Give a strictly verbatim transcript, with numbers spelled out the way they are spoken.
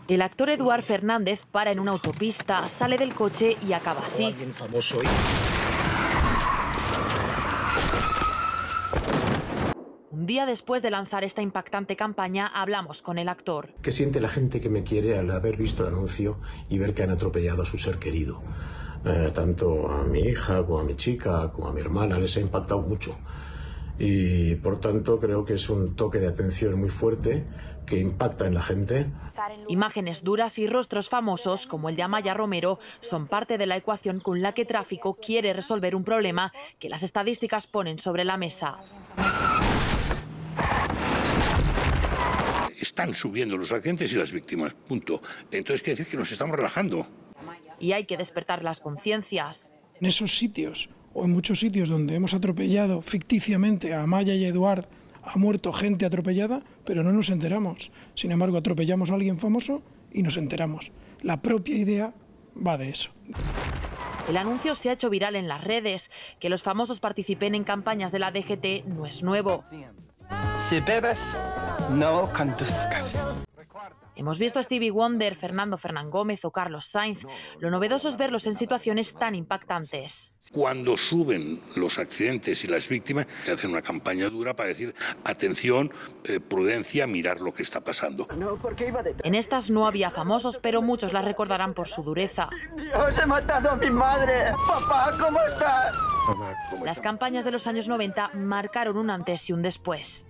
El actor Eduard Fernández para en una autopista, sale del coche y acaba así. Alguien famoso hoy. Un día después de lanzar esta impactante campaña, hablamos con el actor. ¿Qué siente la gente que me quiere al haber visto el anuncio y ver que han atropellado a su ser querido? Eh, tanto a mi hija, como a mi chica, como a mi hermana, les ha impactado mucho. Y por tanto creo que es un toque de atención muy fuerte que impacta en la gente. Imágenes duras y rostros famosos, como el de Amaya Romero, son parte de la ecuación con la que tráfico quiere resolver un problema que las estadísticas ponen sobre la mesa. Están subiendo los accidentes y las víctimas, punto. Entonces quiere decir que nos estamos relajando. Y hay que despertar las conciencias. En esos sitios, o en muchos sitios donde hemos atropellado ficticiamente a Amaya y a Eduard, ha muerto gente atropellada, pero no nos enteramos. Sin embargo, atropellamos a alguien famoso y nos enteramos. La propia idea va de eso. El anuncio se ha hecho viral en las redes. Que los famosos participen en campañas de la D G T no es nuevo. Si bebes, no conduzcas. Hemos visto a Stevie Wonder, Fernando Fernán Gómez o Carlos Sainz. Lo novedoso es verlos en situaciones tan impactantes. Cuando suben los accidentes y las víctimas, que hacen una campaña dura para decir, atención, eh, prudencia, mirar lo que está pasando. En estas no había famosos, pero muchos las recordarán por su dureza. Dios, he matado a mi madre. Papá, ¿cómo estás? Las campañas de los años noventa marcaron un antes y un después.